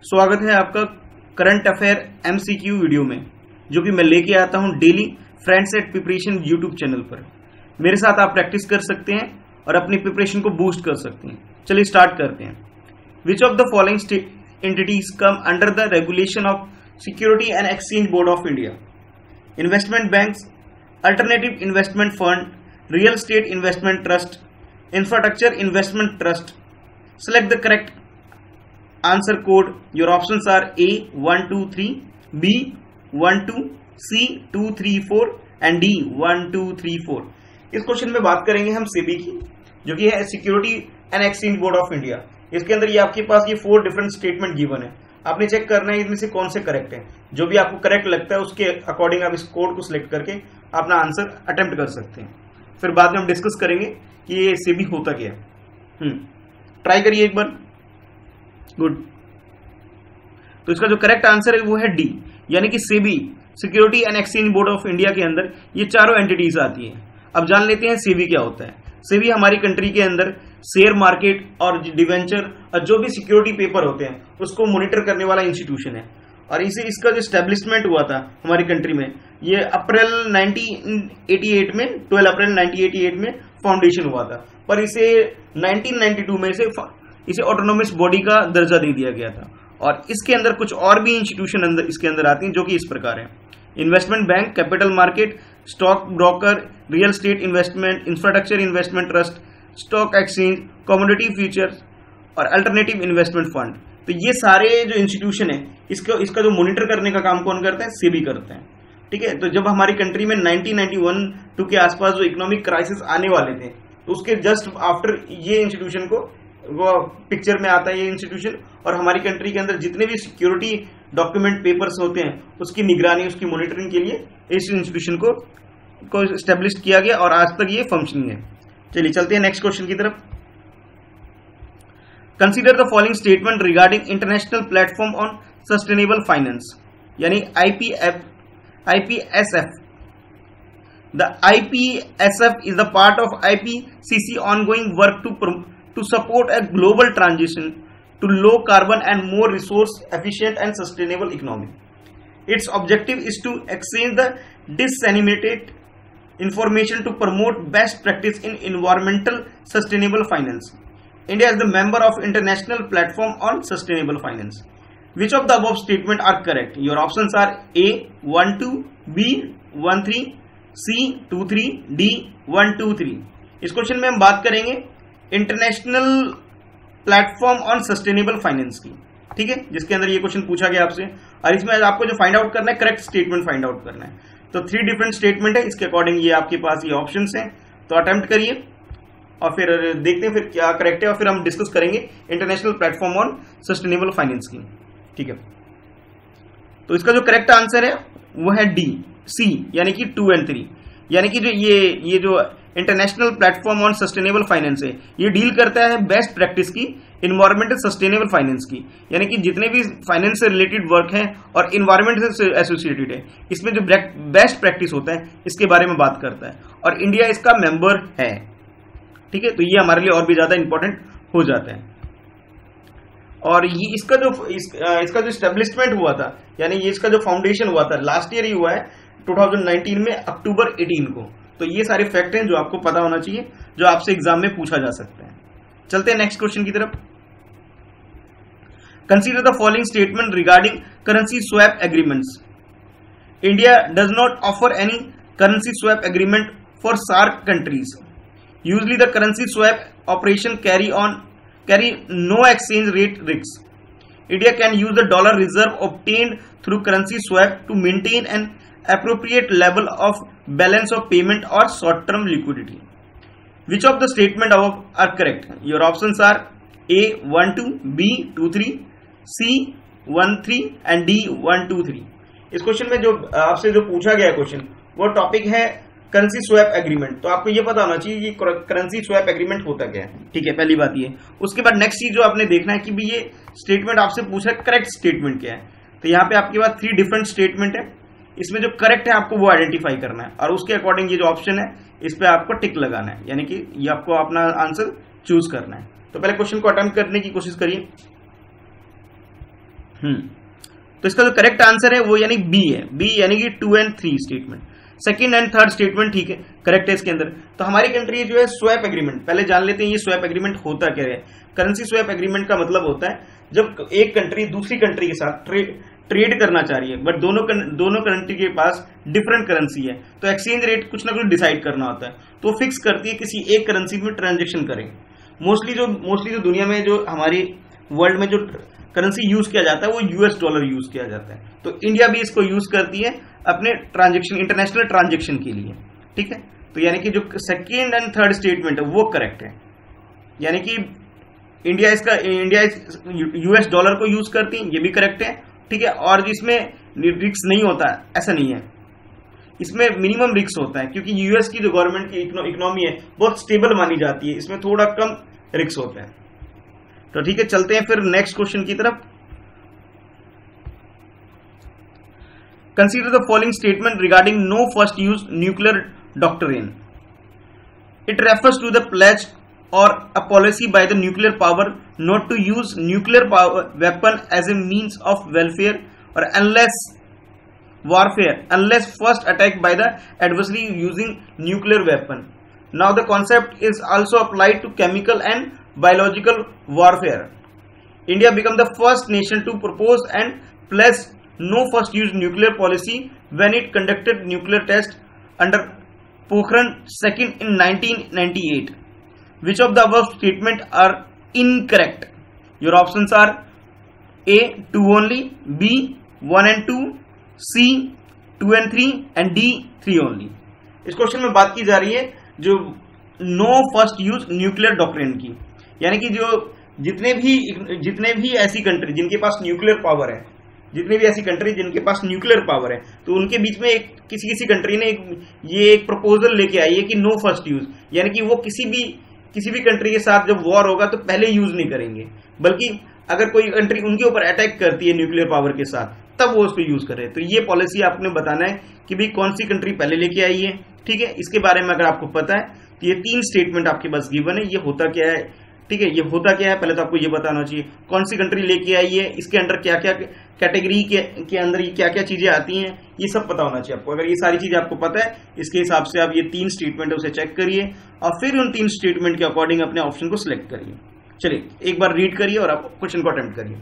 स्वागत है आपका करंट अफेयर एमसीक्यू वीडियो में, जो कि मैं लेके आता हूं daily friends at preparation YouTube channel पर। मेरे साथ आप प्रैक्टिस कर सकते हैं और अपनी प्रिपरेशन को बूस्ट कर सकते हैं। चलिए स्टार्ट करते हैं। Which of the following entities come under the regulation of security and exchange board of India? Investment banks, alternative investment fund, real estate investment trust, infrastructure investment trust. Select the correct answer code. Your options are A 1 2 3, B 1 2, C 2 3 4 and D 1 2 3 4। इस question में बात करेंगे हम सेबी की, जो कि है security and exchange board of India. इसके अंदर ये आपके पास ये 4 डिफरेंट स्टेटमेंट गिवन है। आपने चेक करना है इसमें से कौन से करेक्ट है। जो भी आपको करेक्ट लगता है उसके अकॉर्डिंग आप इस कोड को सिलेक्ट करके अपना आंसर अटेम्प्ट कर सकते हैं। फिर बाद में हम डिस्कस करेंगे कि ये सेबी होता क्या है। ट्राई करिए एक बार। गुड। तो इसका जो करेक्ट आंसर है वो है डी, यानी कि SEBI security and exchange board of India के अंदर ये चारों एंटिटीज आती है। अब जान लेते हैं सेबी क्या होता है। सेबी हमारी कंट्री के अंदर शेयर मार्केट और डिवेंचर और जो भी सिक्योरिटी पेपर होते हैं उसको मॉनिटर करने वाला इंस्टीट्यूशन है। और इसका जो स्टैब्लिशमेंट हुआ था हमारी कंट्री में, ये अप्रैल 1988 में 12 अप्रैल 1988 में फाउंडेशन हुआ था, पर इसे 1992 में इसे ऑटोनोमस बॉडी का दर्जा दे दिया गया था। और इसके अंदर कुछ और भी इंस्टीट्यूशन इसके अंदर आती हैं, जो कि इस प्रकार है: investment bank, capital market, stock broker, real estate investment, infrastructure investment trust, stock exchange, commodity futures और अल्टरनेटिव इन्वेस्टमेंट फंड। तो ये सारे जो इंस्टीट्यूशन है इसका जो मॉनिटर करने का काम कौन करता है? सेबी करते हैं। ठीक है। तो जब हमारी कंट्री में 1991-2 के आसपास जो इकोनॉमिक क्राइसिस आने वाले थे, तो उसके जस्ट आफ्टर ये इंस्टीट्यूशन को वो पिक्चर में आता है, ये इंस्टीट्यूशन। और हमारी कंट्री के अंदर जितने भी सिक्योरिटी डॉक्यूमेंट पेपर्स होते हैं उसकी निगरानी, उसकी मॉनिटरिंग के लिए इस इंस्टीट्यूशन को एस्टेब्लिश किया गया और आज तक ये फंक्शनिंग है। चलिए चलते हैं नेक्स्ट क्वेश्चन की तरफ। Consider the following statement regarding international platform on sustainable finance, यानी IPSF. The IPSF is the part of IPCC ongoing work to support a global transition to low carbon and more resource efficient and sustainable economy. Its objective is to exchange the disseminated information to promote best practice in environmental sustainable finance. India is the member of International Platform on Sustainable Finance. Which of the above statement are correct? Your options are A 1 2, B 1 3, C 2 3, D 1 2 3। इस question में हम बात करेंगे international platform on sustainable finance की। ठीक है, जिसके अंदर ये क्वेश्चन पूछा गया आपसे, और इसमें आपको जो फाइंड आउट करना है करेक्ट स्टेटमेंट फाइंड आउट करना है। तो 3 डिफरेंट स्टेटमेंट है, इसके अकॉर्डिंग ये आपके पास ये ऑप्शंस हैं। तो अटेम्प्ट करिए और फिर देखते हैं फिर क्या करेक्ट है, और फिर हम डिस्कस करेंगे international platform on sustainable finance की। ठीक है। तो इसका जो करेक्ट आंसर है वो है डी, सी, यानी कि 2 और 3। यानी कि जो ये जो international platform on sustainable finance है, ये डील करता है बेस्ट प्रैक्टिस की, इन्वायरमेंटल सस्टेनेबल फाइनेंस की। यानी कि जितने भी फाइनेंस से रिलेटेड वर्क है और इन्वायरमेंट से एसोसिएटेड है, इसमें जो बेस्ट प्रैक्टिस होता है इसके बारे में बात करता है, और इंडिया इसका मेंबर है। ठीक है। तो ये हमारे लिए और भी ज्यादा इंपॉर्टेंट हो जाता है। और ये इसका जो एस्टेब्लिशमेंट हुआ था, यानी ये इसका जो फाउंडेशन हुआ था लास्ट ईयर ही हुआ है 2019 में अक्टूबर 18 को। तो ये सारे फैक्ट हैं जो आपको पता होना चाहिए, जो आपसे एग्जाम में पूछा जा सकता है। चलते हैं नेक्स्ट क्वेश्चन की तरफ। Consider the following statement regarding currency swap agreements. India does not offer any currency swap agreement for SAARC countries. Usually the currency swap operation carry no exchange rate risks. India can use the dollar reserve obtained through currency swap to maintain an appropriate level of balance of payment or short-term liquidity. Which of the statement above are correct? Your options are A 1 2, B 2 3, C 1 3 and D 1 2 3। इस question में जो आपसे जो पूछा गया question वो topic है currency swap agreement. तो आपको ये पता होना चाहिए कि करेंसी स्वैप एग्रीमेंट होता क्या है। ठीक है, पहली बात ये। उसके बाद नेक्स्ट चीज जो आपने देखना है कि भी ये स्टेटमेंट आपसे पूछा है करेक्ट स्टेटमेंट क्या है। तो यहाँ पे आपके पास 3 डिफरेंट स्टेटमेंट है, इसमें जो करेक्ट है आपको वो आइडेंटिफाई करना है, और उसके अकॉर्डिंग ये जो ऑप्शन है इस पे आपको टिक लगाना है, यानी कि ये आपको अपना आंसर चूज करना है। तो पहले क्वेश्चन को अटेम्प्ट करने की कोशिश करिए। तो इसका जो करेक्ट आंसर है वो यानी बी है, बी यानी कि 2 and 3 statement. Second and third statement ठीक है, करेक्ट है इसके अंदर। तो हमारी कंट्री जो है स्वैप एग्रीमेंट, पहले जान लेते हैं ये स्वैप एग्रीमेंट होता क्या है। करेंसी स्वैप एग्रीमेंट का मतलब होता है जब एक कंट्री दूसरी कंट्री के साथ ट्रेड करना चाह रही है, बट दोनों कंट्री के पास डिफरेंट करेंसी है, तो एक्सचेंज रेट कुछ ना कुछ डिसाइड करना होता है, तो फिक्स करती है किसी एक करेंसी में ट्रांजेक्शन करें। मोस्टली जो दुनिया में जो हमारी वर्ल्ड में जो करेंसी यूज किया जाता है वो यूएस डॉलर यूज किया जाता है, तो इंडिया भी इसको यूज करती है अपने ट्रांजेक्शन, इंटरनेशनल ट्रांजेक्शन के लिए, ठीक है। तो यानी कि जो सेकेंड एंड थर्ड स्टेटमेंट है वो करेक्ट है, यानी कि इंडिया यूएस डॉलर को यूज करती है, ये भी करेक्ट है, ठीक है। और इसमें रिस्क नहीं होता है, ऐसा नहीं है, इसमें मिनिमम रिस्क होता है, क्योंकि यूएस की जो गवर्नमेंट की इकोनॉमी है बहुत स्टेबल मानी जाती है, इसमें थोड़ा कम रिस्क होता है। तो ठीक है, चलते हैं फिर नेक्स्ट क्वेश्चन की तरफ। Consider the following statement regarding no first use nuclear doctrine. It refers to the pledge or a policy by the nuclear power not to use nuclear power weapon as a means of welfare or warfare unless first attacked by the adversary using nuclear weapon. Now the concept is also applied to chemical and biological warfare. India became the first nation to propose and pledge no first use nuclear policy when it conducted nuclear tests under Pokhran II in 1998. Which of the above statement are incorrect? Your options are A 2 only, B 1 and 2, C 2 and 3 and D 3 only. इस question में बात की जा रही है जो no first use nuclear doctrine की, यानी कि जो जितने भी ऐसी कंट्री जिनके पास न्यूक्लियर पावर है, तो उनके बीच में किसी कंट्री ने ये एक प्रपोजल लेके आई है कि नो फर्स्ट यूज, यानी कि वो किसी भी कंट्री के साथ जब वॉर होगा तो पहले यूज नहीं करेंगे, बल्कि अगर कोई कंट्री उनके ऊपर अटैक करती है न्यूक्लियर पावर के साथ तब वो उसको यूज करे। तो ये पॉलिसी आपने बताना है कि भाई कौन सी कंट्री पहले लेके आई है, ठीक है। इसके बारे में अगर आपको पता है तो ये 3 स्टेटमेंट आपके पास गिवन है, ये होता क्या है, ठीक है। ये होता क्या है पहले तो आपको ये बताना चाहिए कौन सी कंट्री लेके आई है, इसके अंडर क्या क्या कैटेगरी के अंदर क्या क्या चीजें आती हैं, ये सब पता होना चाहिए आपको। अगर ये सारी चीजें आपको पता है, इसके हिसाब से आप ये 3 स्टेटमेंट है उसे चेक करिए और फिर उन 3 स्टेटमेंट के अकॉर्डिंग अपने ऑप्शन को सिलेक्ट करिए। चलिए एक बार रीड करिए और आप क्वेश्चन को अटेम्प्ट करिए।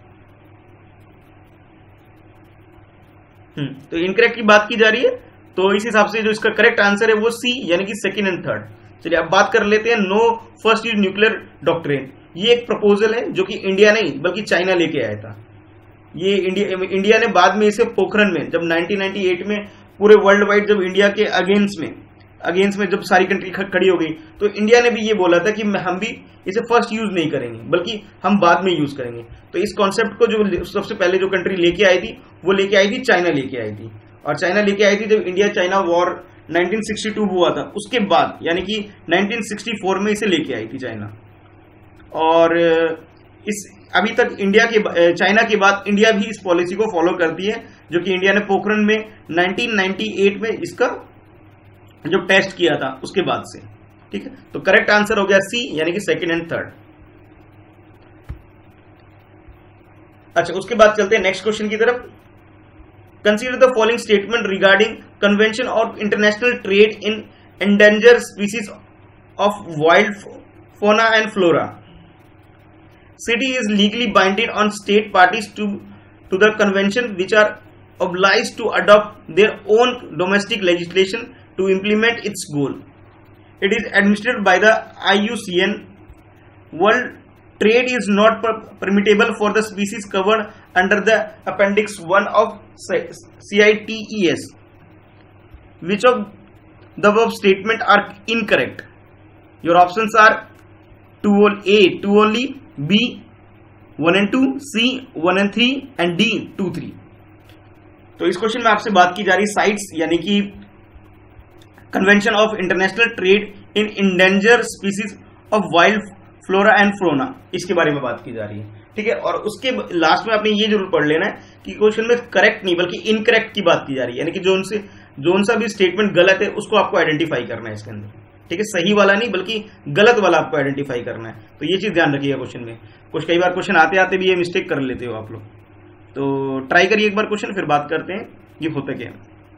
तो इनकरेक्ट की बात की जा रही है, तो इस हिसाब से जो इसका करेक्ट आंसर है वो सी यानी कि सेकंड एंड थर्ड। चलिए अब बात कर लेते हैं no first use nuclear doctrine. ये एक प्रपोजल है जो कि इंडिया नहीं बल्कि चाइना लेके आया था। ये इंडिया ने बाद में इसे पोखरन में जब 1998 में पूरे वर्ल्ड वाइड जब इंडिया के अगेंस्ट में जब सारी कंट्री खड़ी हो गई तो इंडिया ने भी ये बोला था कि हम भी इसे फर्स्ट यूज नहीं करेंगे बल्कि हम बाद में यूज करेंगे। तो इस कॉन्सेप्ट को जो सबसे पहले जो कंट्री लेके आई थी वो लेके आई थी चाइना लेके आई थी, और चाइना लेके आई थी जब इंडिया चाइना वॉर 1962 हुआ था उसके बाद, यानी कि 1964 में इसे लेके आई थी चाइना। और इस अभी तक चाइना के बाद इंडिया भी इस पॉलिसी को फॉलो करती है, जो कि इंडिया ने पोखरन में 1998 में इसका जो टेस्ट किया था उसके बाद से, ठीक है। तो करेक्ट आंसर हो गया सी यानी कि सेकंड एंड थर्ड। अच्छा, उसके बाद चलते हैं नेक्स्ट क्वेश्चन की तरफ। Consider the following statement regarding convention of international trade in endangered species of wild fauna and flora. City is legally binding on state parties to the convention, which are obliged to adopt their own domestic legislation to implement its goal. It is administered by the IUCN. World trade is not permissible for the species covered under the Appendix 1 of CITES. Which of the above statement are incorrect? Your options are A 2 only, B 1 and 2, C 1 and 3 and D 2 3। तो इस question में आपसे बात की जा रही CITES यानी कि convention of international trade in endanger species of wild flora and fauna, इसके बारे में बात की जा रही है, ठीक है। और उसके लास्ट में आपने ये जरूर पढ़ लेना है कि क्वेश्चन में करेक्ट नहीं बल्कि इनकरेक्ट की बात की जा रही है, यानी कि जोन सा भी स्टेटमेंट गलत है उसको आपको आइडेंटिफाई करना है इसके अंदर, ठीक है। सही वाला नहीं बल्कि गलत वाला आपको आइडेंटिफाई करना है। तो ये चीज ध्यान रखिएगा क्वेश्चन में। कई बार क्वेश्चन आते आते भी ये मिस्टेक कर लेते हो आप लोग। तो ट्राई करिए एक बार क्वेश्चन, फिर बात करते हैं ये होता क्या है।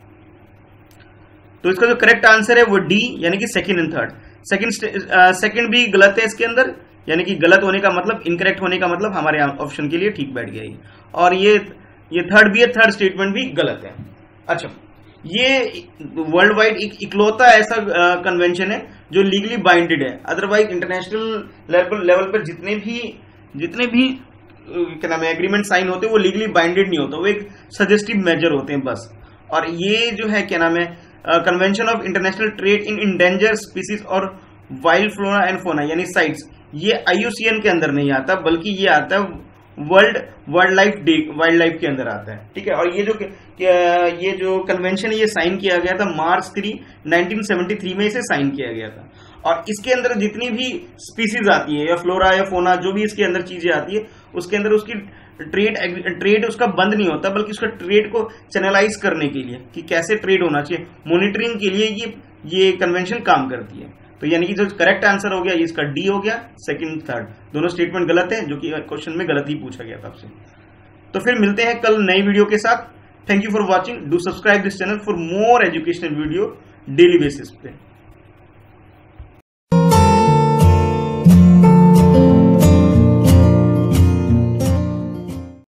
तो इसका जो करेक्ट आंसर है वो डी, यानी कि सेकंड एंड थर्ड। सेकंड भी गलत है इसके अंदर, यानी कि गलत होने का मतलब, इनकरेक्ट होने का मतलब हमारे ऑप्शन के लिए ठीक बैठ गया ये। और ये थर्ड भी है, थर्ड स्टेटमेंट भी गलत है। अच्छा, ये वर्ल्ड वाइड एक इकलौता ऐसा कन्वेंशन है जो लीगली बाइंडेड है। अदरवाइज इंटरनेशनल लेवल पर जितने भी क्या नाम है एग्रीमेंट साइन होते हैं वो लीगली बाइंडेड नहीं होता, वो एक सजेस्टिव मेजर होते हैं बस। और ये जो है क्या नाम है convention of international trade in endanger species और वाइल्ड फ्लोरा एंड फोना यानी साइट्स, ये IUCN के अंदर नहीं आता, बल्कि ये आता है वर्ल्ड वाइल्ड लाइफ के अंदर आता है। ठीक है, और ये जो कन्वेंशन ये साइन किया गया था March 3, 1973 में इसे साइन किया गया था। और इसके अंदर जितनी भी स्पीसीज आती है या फ्लोरा या फोना, जो भी इसके अंदर चीजें आती है, उसके अंदर उसकी ट्रेड उसका बंद नहीं होता, बल्कि उसका ट्रेड को चैनलाइज करने के लिए कि कैसे ट्रेड होना चाहिए, मॉनिटरिंग के लिए ये कन्वेंशन काम करती है। तो यानी कि जो करेक्ट आंसर हो गया इसका डी हो गया, सेकंड थर्ड दोनों स्टेटमेंट गलत है, जो कि क्वेश्चन में गलत ही पूछा गया था आपसे। तो फिर मिलते हैं कल नई वीडियो के साथ। Thank you for watching, do subscribe this channel for more educational video daily basis पे।